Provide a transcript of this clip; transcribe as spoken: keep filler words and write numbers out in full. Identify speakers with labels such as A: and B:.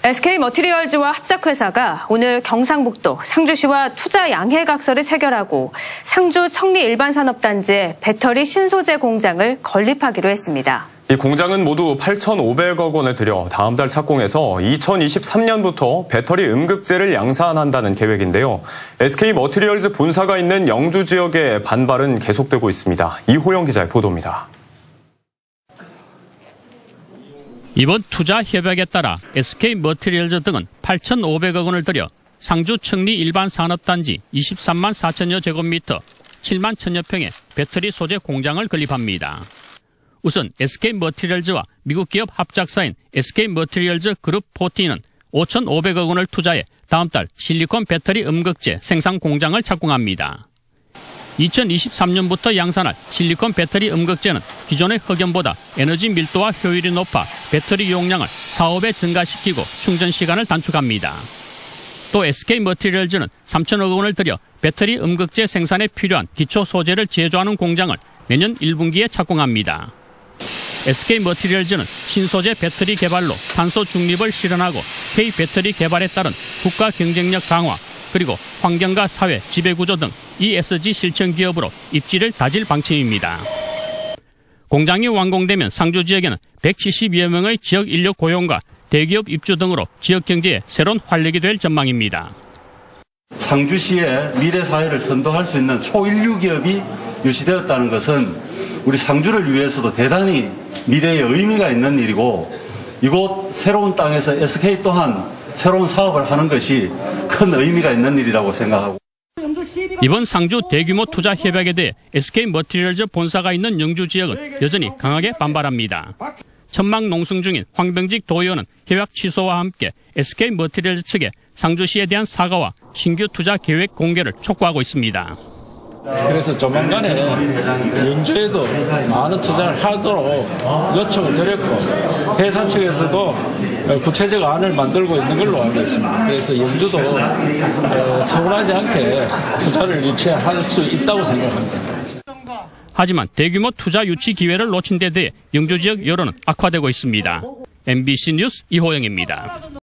A: 에스케이머티리얼즈와 합작회사가 오늘 경상북도 상주시와 투자 양해각서를 체결하고 상주 청리 일반산업단지에 배터리 신소재 공장을 건립하기로 했습니다.
B: 이 공장은 모두 팔천오백억 원을 들여 다음 달 착공해서 이천이십삼 년부터 배터리 음극재를 양산한다는 계획인데요. 에스케이머티리얼즈 본사가 있는 영주 지역의 반발은 계속되고 있습니다. 이호영 기자의 보도입니다.
C: 이번 투자 협약에 따라 에스케이머티리얼즈 등은 팔천오백억 원을 들여 상주 청리 일반산업단지 이십삼만 사천여 제곱미터 칠만 천여 평의 배터리 소재 공장을 건립합니다. 우선 에스케이머티리얼즈와 미국 기업 합작사인 에스케이머티리얼즈 그룹 사십는 오천오백억 원을 투자해 다음 달 실리콘 배터리 음극재 생산 공장을 착공합니다. 이천이십삼 년부터 양산할 실리콘 배터리 음극재는 기존의 흑연보다 에너지 밀도와 효율이 높아 배터리 용량을 사억 배 증가시키고 충전 시간을 단축합니다. 또 에스케이머티리얼즈는 삼천억 원을 들여 배터리 음극재 생산에 필요한 기초 소재를 제조하는 공장을 내년 일 분기에 착공합니다. 에스케이머티리얼즈는 신소재 배터리 개발로 탄소 중립을 실현하고 K-배터리 개발에 따른 국가 경쟁력 강화, 그리고 환경과 사회, 지배구조 등 이에스지 실천 기업으로 입지를 다질 방침입니다. 공장이 완공되면 상주 지역에는 백칠십여 명의 지역 인력 고용과 대기업 입주 등으로 지역 경제에 새로운 활력이 될 전망입니다.
D: 상주시의 미래 사회를 선도할 수 있는 초일류 기업이 유치되었다는 것은 우리 상주를 위해서도 대단히 미래에 의미가 있는 일이고, 이곳 새로운 땅에서 에스케이 또한 새로운 사업을 하는 것이 큰 의미가 있는 일이라고 생각하고.
C: 이번 상주 대규모 투자 협약에 대해 에스케이머티리얼즈 본사가 있는 영주 지역은 여전히 강하게 반발합니다. 천막 농승 중인 황병직 도의원은 협약 취소와 함께 에스케이머티리얼즈 측에 상주시에 대한 사과와 신규 투자 계획 공개를 촉구하고 있습니다.
E: 그래서 조만간에 영주에도 많은 투자를 하도록 요청을 드렸고, 회사 측에서도 구체적 안을 만들고 있는 걸로 알고 있습니다. 그래서 영주도 서운하지 않게 투자를 유치할 수 있다고 생각합니다.
C: 하지만 대규모 투자 유치 기회를 놓친 데 대해 영주 지역 여론은 악화되고 있습니다. 엠비씨 뉴스 이호영입니다.